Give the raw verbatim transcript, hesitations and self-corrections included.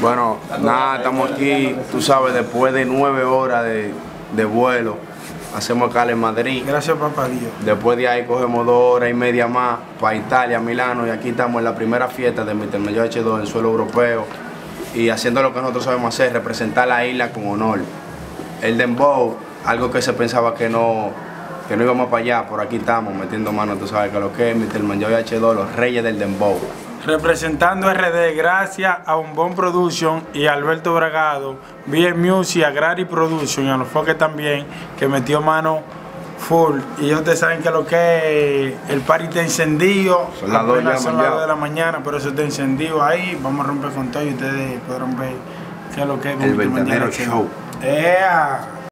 Bueno, nada, estamos aquí, tú sabes, después de nueve horas de, de vuelo, hacemos acá en Madrid. Gracias, papá Dios. Después de ahí cogemos dos horas y media más para Italia, Milano, y aquí estamos en la primera fiesta de míster Mayor H dos en suelo europeo y haciendo lo que nosotros sabemos hacer, representar la isla con honor. El dembow, algo que se pensaba que no, que no íbamos para allá, por aquí estamos metiendo manos, tú sabes que lo que es míster Mayor H dos, los reyes del dembow. Representando R D, gracias a Bombón Production y a Alberto Bragado, B M Music, a Grady Production y a los Foques también, que metió mano full. Y ustedes saben que lo que es el party está encendido. Son las dos de la mañana, pero eso está encendido ahí. Vamos a romper con todo y ustedes podrán ver qué es lo que es. El verdadero show. ¡Ea!